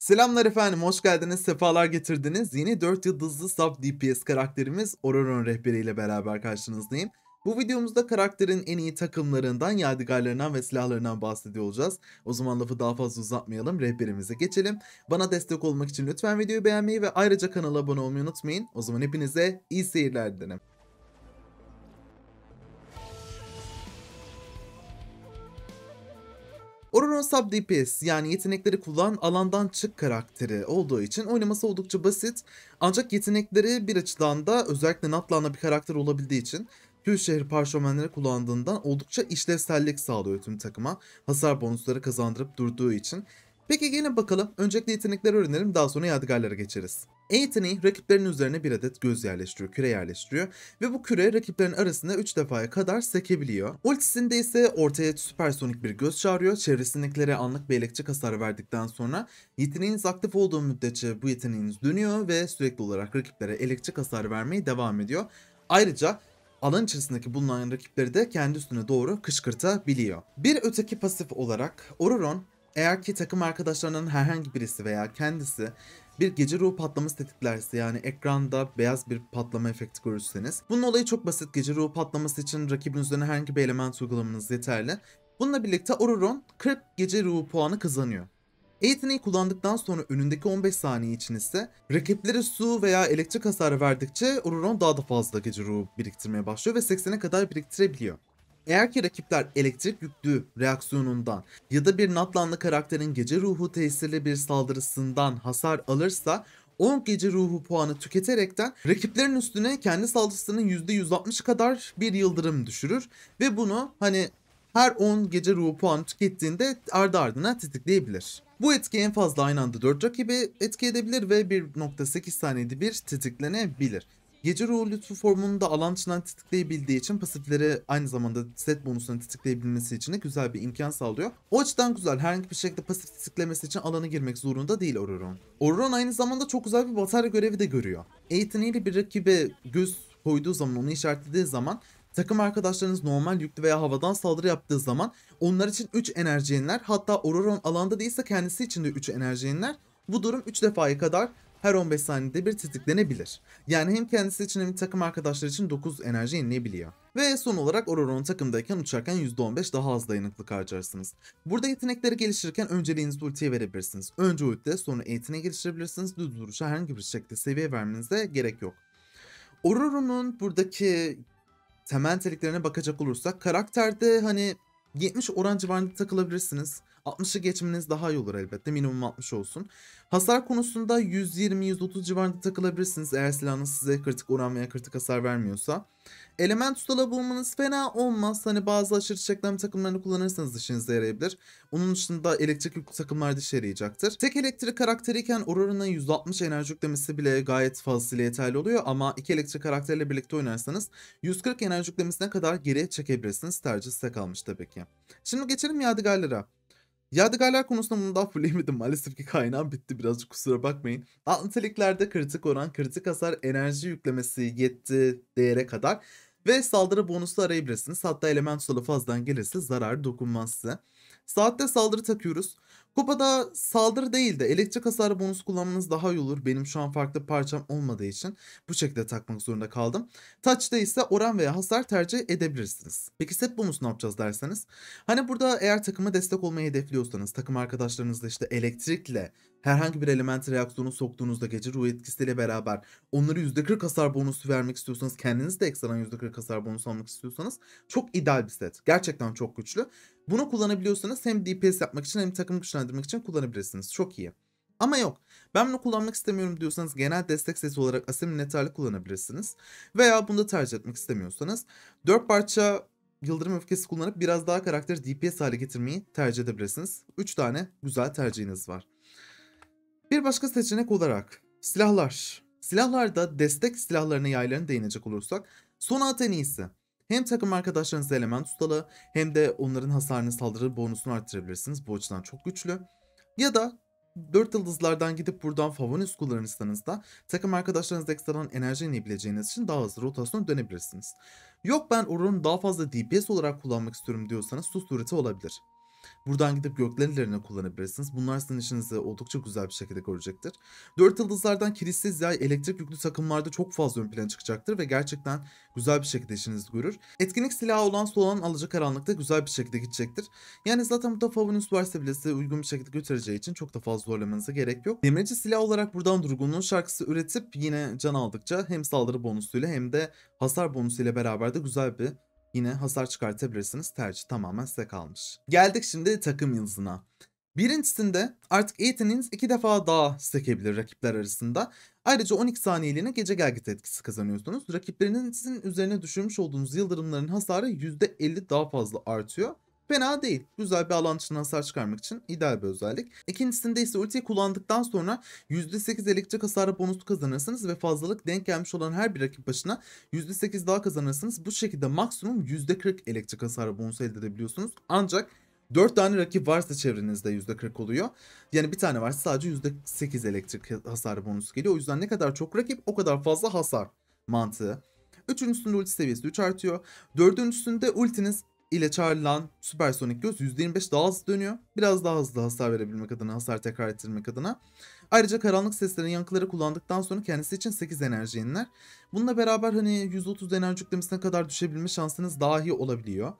Selamlar efendim, hoş geldiniz, sefalar getirdiniz. Yeni 4 yıldızlı sub DPS karakterimiz Auroron rehberiyle beraber karşınızdayım. Bu videomuzda karakterin en iyi takımlarından, yadigarlarından ve silahlarından bahsediyor olacağız. O zaman lafı daha fazla uzatmayalım, rehberimize geçelim. Bana destek olmak için lütfen videoyu beğenmeyi ve ayrıca kanala abone olmayı unutmayın. O zaman hepinize iyi seyirler dilerim. Auroron Sub DPS yani yetenekleri kullan alandan çık karakteri olduğu için oynaması oldukça basit. Ancak yetenekleri bir açıdan da özellikle Natlan'la bir karakter olabildiği için Tüy şehri parşömenleri kullandığından oldukça işlevsellik sağlıyor tüm takıma. Hasar bonusları kazandırıp durduğu için. Peki gelin bakalım. Öncelikle yetenekleri öğrenelim, daha sonra yadigarlara geçeriz. E yeteneği rakiplerin üzerine bir adet göz yerleştiriyor, küre yerleştiriyor ve bu küre rakiplerin arasında 3 defaya kadar sekebiliyor. Ultisinde ise ortaya süpersonik bir göz çağırıyor. Çevresindekilere anlık bir elektrik hasarı verdikten sonra yeteneğiniz aktif olduğu müddetçe bu yeteneğiniz dönüyor ve sürekli olarak rakiplere elektrik hasarı vermeye devam ediyor. Ayrıca alan içerisindeki bulunan rakipleri de kendi üstüne doğru kışkırtabiliyor. Bir öteki pasif olarak Auroron, eğer ki takım arkadaşlarının herhangi birisi veya kendisi bir gece ruhu patlaması tetiklerse, yani ekranda beyaz bir patlama efekti görürseniz, bunun olayı çok basit. Gece ruhu patlaması için rakibin üzerine herhangi bir element uygulamanız yeterli. Bununla birlikte Auroron 40 gece ruhu puanı kazanıyor. Yeteneği kullandıktan sonra önündeki 15 saniye için ise rakipleri su veya elektrik hasarı verdikçe Auroron daha da fazla gece ruhu biriktirmeye başlıyor ve 80'e kadar biriktirebiliyor. Eğer ki rakipler elektrik yüklü reaksiyonundan ya da bir Natlanlı karakterin gece ruhu tesirli bir saldırısından hasar alırsa 10 gece ruhu puanı tüketerekten rakiplerin üstüne kendi saldırısının %160 kadar bir yıldırım düşürür ve bunu her 10 gece ruhu puanı tükettiğinde ardı ardına tetikleyebilir. Bu etki en fazla aynı anda 4 rakibi etki edebilir ve 1.8 saniyede bir tetiklenebilir. Gece ruhu lütfu formunu da alan dışından tetikleyebildiği için pasifleri aynı zamanda set bonusunu tetikleyebilmesi için de güzel bir imkan sağlıyor. O açıdan güzel. Herhangi bir şekilde pasif tetiklemesi için alana girmek zorunda değil Auroron. Auroron aynı zamanda çok güzel bir batarya görevi de görüyor. Yeteneğiyle bir rakibe göz koyduğu zaman, onu işaretlediği zaman takım arkadaşlarınız normal yüklü veya havadan saldırı yaptığı zaman onlar için 3 enerji yeniler. Hatta Auroron alanda değilse kendisi için de 3 enerji yeniler. Bu durum 3 defaya kadar her 15 saniyede bir tetiklenebilir. Yani hem kendisi için hem takım arkadaşları için 9 enerji yenileyebiliyor. Ve son olarak Auroron takımdayken uçarken %15 daha az dayanıklık harcarsınız. Burada yetenekleri geliştirirken önceliğinizi ultiye verebilirsiniz. Önce ulti, sonra yeteneği geliştirebilirsiniz. Düz vuruşa herhangi bir şekilde seviye vermenize gerek yok. Auroron'un buradaki temel niteliklerine bakacak olursak karakterde 70 oran civarında takılabilirsiniz. 60'ı geçmeniz daha iyi olur elbette. Minimum 60 olsun. Hasar konusunda 120-130 civarında takılabilirsiniz eğer silahınız size kritik oran veya kritik hasar vermiyorsa. Element ustala bulmanız fena olmaz. Bazı aşırı çeklem takımlarını kullanırsanız işinize yarayabilir. Onun dışında elektrik yüklü takımlarda işe yarayacaktır. Tek elektrik karakteriyken Auroron'a 160 enerji yüklemesi bile gayet fazlasıyla yeterli oluyor ama iki elektrik karakterle birlikte oynarsanız 140 enerji yüklemesine kadar geri çekebilirsiniz. Tercih size kalmış tabii ki. Şimdi geçelim yadigarlara. Yadigarlar konusunda bunu daha fullleyemedim. Maalesef ki kaynağım bitti. Birazcık kusura bakmayın. Alt niteliklerde kritik oran, kritik hasar, enerji yüklemesi yetti değere kadar ve saldırı bonusu arayabilirsiniz. Hatta element ustalı fazladan gelirse zarar dokunmaz size. Saatte saldırı takıyoruz. Kupada saldırı değil de elektrik hasarı bonusu kullanmanız daha iyi olur. Benim şu an farklı parçam olmadığı için bu şekilde takmak zorunda kaldım. Touch'ta ise oran veya hasar tercih edebilirsiniz. Peki set bonusu ne yapacağız derseniz? Burada eğer takıma destek olmayı hedefliyorsanız, takım arkadaşlarınızla işte elektrikle herhangi bir element reaksiyonu soktuğunuzda gece ruhu etkisiyle beraber onları %40 hasar bonusu vermek istiyorsanız, kendiniz de ekstradan %40 hasar bonusu almak istiyorsanız çok ideal bir set. Gerçekten çok güçlü. Bunu kullanabiliyorsanız hem DPS yapmak için hem takım güçlendirmek için kullanabilirsiniz. Çok iyi. Ama yok, ben bunu kullanmak istemiyorum diyorsanız genel destek seti olarak Asim Minnettar'ı kullanabilirsiniz. Veya bunu da tercih etmek istemiyorsanız 4 parça Yıldırım Öfkesi kullanıp biraz daha karakteri DPS hale getirmeyi tercih edebilirsiniz. 3 tane güzel tercihiniz var. Bir başka seçenek olarak silahlar. Silahlarda destek silahlarına, yaylarına değinecek olursak Sonat en iyisi. Hem takım arkadaşlarınızla element ustalı hem de onların hasarını, saldırı bonusunu arttırabilirsiniz. Bu açıdan çok güçlü. Ya da 4 yıldızlardan gidip buradan Favonius kullanırsanız da takım arkadaşlarınızla ekstradan enerji inebileceğiniz için daha hızlı rotasyon dönebilirsiniz. Yok, ben Auroron'u daha fazla DPS olarak kullanmak istiyorum diyorsanız su sureti olabilir. Buradan gidip göklerine kullanabilirsiniz. Bunlar sizin işinizi oldukça güzel bir şekilde görecektir. 4 yıldızlardan kilitsiz yay elektrik yüklü takımlarda çok fazla ön plana çıkacaktır ve gerçekten güzel bir şekilde işinizi görür. Etkinlik silahı olan Solan Alacakaranlık'ta güzel bir şekilde gidecektir. Yani zaten burada Favunus varsa bile size uygun bir şekilde götüreceği için çok da fazla zorlamanıza gerek yok. Demirci silah olarak buradan Durgunluğun şarkısı üretip yine can aldıkça hem saldırı bonusuyla hem de hasar bonusuyla beraber de güzel bir yine hasar çıkartabilirsiniz. Tercih tamamen size kalmış. Geldik şimdi takım yıldızına. Birincisinde artık yeteneğiniz 2 defa daha sekebilir rakipler arasında. Ayrıca 12 saniyeliğine gece gelgit etkisi kazanıyorsunuz. Rakiplerinizin üzerine düşürmüş olduğunuz yıldırımların hasarı %50 daha fazla artıyor. Fena değil. Güzel bir alan dışına hasar çıkarmak için ideal bir özellik. İkincisinde ise ultiyi kullandıktan sonra %8 elektrik hasarı bonusu kazanırsınız ve fazlalık denk gelmiş olan her bir rakip başına %8 daha kazanırsınız. Bu şekilde maksimum %40 elektrik hasarı bonusu elde edebiliyorsunuz. Ancak 4 tane rakip varsa çevrenizde %40 oluyor. Yani bir tane varsa sadece %8 elektrik hasarı bonusu geliyor. O yüzden ne kadar çok rakip o kadar fazla hasar mantığı. Üçüncüsünde ulti seviyesi 3 artıyor. Dördüncüsünde ultiniz ile çağrılan süpersonik göz %25 daha hızlı dönüyor. Biraz daha hızlı hasar verebilmek adına, hasar tekrar ettirmek adına. Ayrıca karanlık seslerin yankıları kullandıktan sonra kendisi için 8 enerji yeniler. Bununla beraber hani 130 enerji yüklemesine kadar düşebilme şansınız dahi olabiliyor.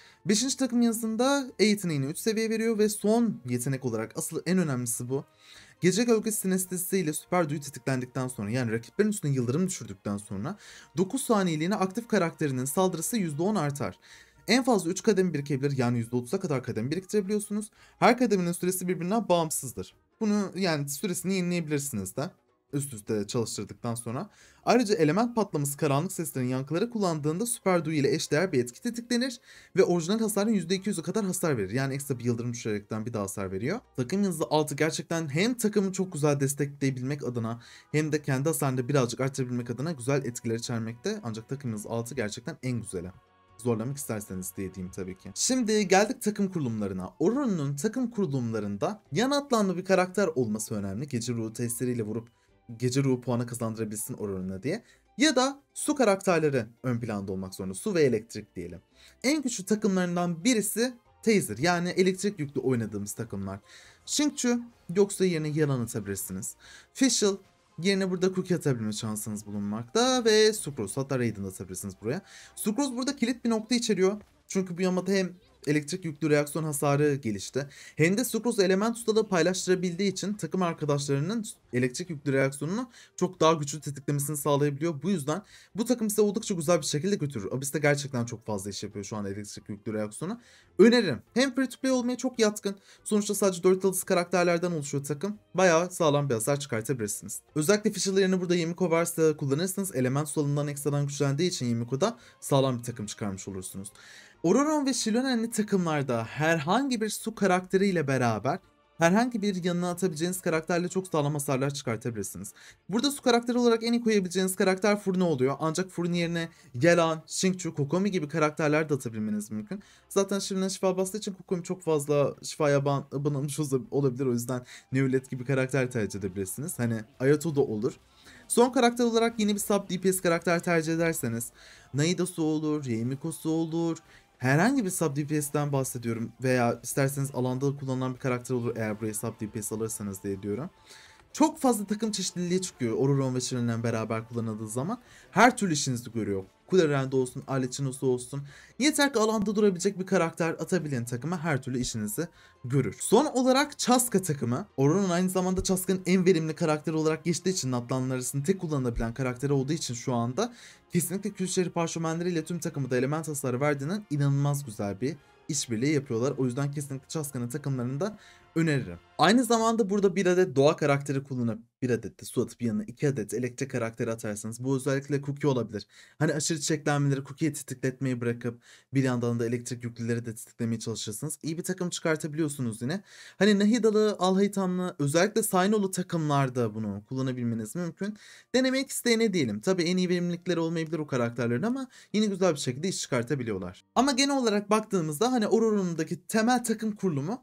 5. takım yazısında E yeteneğini 3 seviye veriyor ve son yetenek olarak asıl en önemlisi bu. Gece gölgesi sinestezisiyle süper duyu tetiklendikten sonra yani rakiplerin üstüne yıldırım düşürdükten sonra 9 saniyeliğine aktif karakterinin saldırısı %10 artar. En fazla 3 kademe birikebilir yani %30'a kadar kademe biriktirebiliyorsunuz. Her kademenin süresi birbirinden bağımsızdır. Bunu yani süresini yenileyebilirsiniz de üst üste çalıştırdıktan sonra. Ayrıca element patlaması karanlık seslerin yankıları kullandığında süper duyu ile eşdeğer bir etki tetiklenir ve orijinal hasarın %200'e kadar hasar verir. Yani ekstra bir yıldırım düşürerekten bir daha hasar veriyor. Takım yıldızı 6 gerçekten hem takımı çok güzel destekleyebilmek adına hem de kendi hasarını birazcık artırabilmek adına güzel etkiler içermekte. Ancak takım yıldızı 6 gerçekten en güzeli. Zorlamak isterseniz diye diyeyim tabii ki. Şimdi geldik takım kurulumlarına. Auron'un takım kurulumlarında yan atlanlı bir karakter olması önemli. Gece ruhu testleriyle vurup gece ruhu puanı kazandırabilsin Auron'a diye. Ya da su karakterleri ön planda olmak zorunda. Su ve elektrik diyelim. En güçlü takımlarından birisi Taser yani elektrik yüklü oynadığımız takımlar. Xingqiu yoksa yerine yalan atabilirsiniz. Fischl yerine burada cookie atabilme şansınız bulunmakta ve Sucrose hatta Raiden atabilirsiniz buraya. Sucrose burada kilit bir nokta içeriyor. Çünkü bu yamada hem elektrik yüklü reaksiyon hasarı gelişti. Hem de Sucrose element ustalığı paylaştırabildiği için takım arkadaşlarının elektrik yüklü reaksiyonunu çok daha güçlü tetiklemesini sağlayabiliyor. Bu yüzden bu takım size oldukça güzel bir şekilde götürür. Abyss de gerçekten çok fazla iş yapıyor şu an elektrik yüklü reaksiyonu. Öneririm. Hem free to play olmaya çok yatkın. Sonuçta sadece 4 yıldız karakterlerden oluşuyor takım. Bayağı sağlam bir hasar çıkartabilirsiniz. Özellikle Fischl yerine burada Yemiko varsa kullanırsanız element solundan ekstradan güçlendiği için Yemiko'da sağlam bir takım çıkarmış olursunuz. Ororon ve Shilonen'li takımlarda herhangi bir su karakteriyle beraber herhangi bir yanına atabileceğiniz karakterle çok sağlam hasarlar çıkartabilirsiniz. Burada su karakteri olarak en iyi koyabileceğiniz karakter Furina oluyor. Ancak Furina yerine Yelan, Xingqiu, Kokomi gibi karakterler de atabilmeniz mümkün. Zaten Shilona şifa bastığı için Kokomi çok fazla şifaya banılmış olabilir. O yüzden Neulet gibi karakter tercih edebilirsiniz. Hani Ayato da olur. Son karakter olarak yeni bir sub DPS karakter tercih ederseniz Naida'sı olur, Yeimiko'su olur. Herhangi bir sub DPS'ten bahsediyorum veya isterseniz alanda kullanılan bir karakter olur eğer buraya sub DPS alırsanız diye diyorum. Çok fazla takım çeşitliliği çıkıyor Ororon ve Shiren'le beraber kullanıldığı zaman. Her türlü işinizi görüyor. Kulerende olsun, Alechino'su olsun. Yeter ki alanda durabilecek bir karakter atabilen takıma her türlü işinizi görür. Son olarak Chaska takımı. Ororon aynı zamanda Chaska'nın en verimli karakteri olarak geçtiği için Natlanlar arasında tek kullanılabilen karakteri olduğu için şu anda kesinlikle Külşehir parşömenleriyle tüm takımı da element hasarı verdiğinden inanılmaz güzel bir işbirliği yapıyorlar. O yüzden kesinlikle Chaska'nın takımlarında öneririm. Aynı zamanda burada bir adet doğa karakteri kullanıp bir adet de su atıp yanına 2 adet elektrik karakteri atarsanız bu özellikle Cookie olabilir. Hani aşırı çiçeklenmeleri Cookie'yi tetikletmeyi bırakıp bir yandan da elektrik yüklüleri de tetiklemeye çalışırsınız. İyi bir takım çıkartabiliyorsunuz yine. Hani Nahidalı, Alhayitanlı özellikle Sainolu takımlarda bunu kullanabilmeniz mümkün. Denemek isteyene diyelim. Tabii en iyi verimlilikleri olmayabilir o karakterlerin ama yine güzel bir şekilde iş çıkartabiliyorlar. Ama genel olarak baktığımızda hani Auroron'daki temel takım kurulumu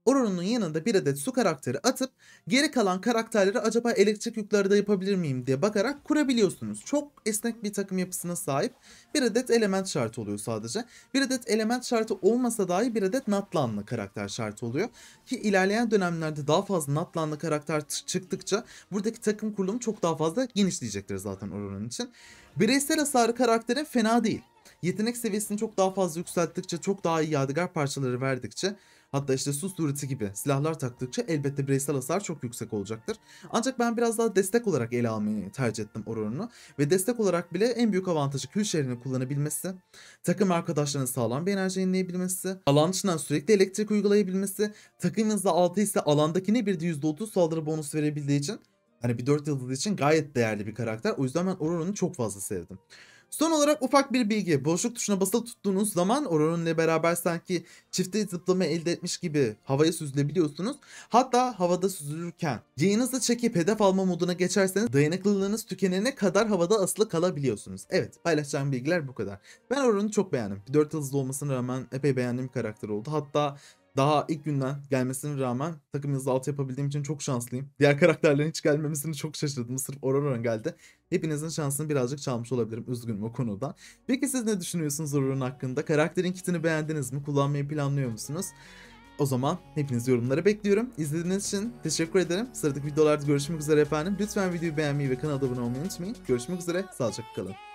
Auroran'ın yanında bir adet su karakteri atıp geri kalan karakterleri acaba elektrik yükleri de yapabilir miyim diye bakarak kurabiliyorsunuz. Çok esnek bir takım yapısına sahip. Bir adet element şartı oluyor sadece. Bir adet element şartı olmasa dahi bir adet Natlanlı karakter şartı oluyor. Ki ilerleyen dönemlerde daha fazla Natlanlı karakter çıktıkça buradaki takım kurulumu çok daha fazla genişleyecektir zaten Auroran için. Bireysel hasarı karakterin fena değil. Yetenek seviyesini çok daha fazla yükselttikçe, çok daha iyi yadigar parçaları verdikçe, hatta işte su sureti gibi silahlar taktıkça elbette bireysel hasar çok yüksek olacaktır. Ancak ben biraz daha destek olarak ele almayı tercih ettim Auroran'ı. Ve destek olarak bile en büyük avantajı Kül şehrini kullanabilmesi, takım arkadaşlarının sağlam bir enerji yenileyebilmesi, alan dışından sürekli elektrik uygulayabilmesi, takım hızı 6 ise alandakine bir de %30 saldırı bonusu verebildiği için, hani bir 4 yıldız için gayet değerli bir karakter. O yüzden ben Auroran'ı çok fazla sevdim. Son olarak ufak bir bilgi. Boşluk tuşuna basılı tuttuğunuz zaman Auroran ile beraber sanki çifte zıplama elde etmiş gibi havaya süzülebiliyorsunuz. Hatta havada süzülürken yayınızı çekip hedef alma moduna geçerseniz dayanıklılığınız tükenene kadar havada asılı kalabiliyorsunuz. Evet, paylaşacağım bilgiler bu kadar. Ben Auroran'ı çok beğendim. 4 yıldızlı olmasına rağmen epey beğendiğim bir karakter oldu. Hatta daha ilk günden gelmesine rağmen takım yıldızı 6 yapabildiğim için çok şanslıyım. Diğer karakterlerin hiç gelmemesini çok şaşırdım. Sırf Auroran geldi. Hepinizin şansını birazcık çalmış olabilirim. Üzgünüm o konuda. Peki siz ne düşünüyorsunuz Auroran hakkında? Karakterin kitini beğendiniz mi? Kullanmayı planlıyor musunuz? O zaman hepinizi yorumlara bekliyorum. İzlediğiniz için teşekkür ederim. Sıradaki videolarda görüşmek üzere efendim. Lütfen videoyu beğenmeyi ve kanala abone olmayı unutmayın. Görüşmek üzere. Sağlıcakla kalın.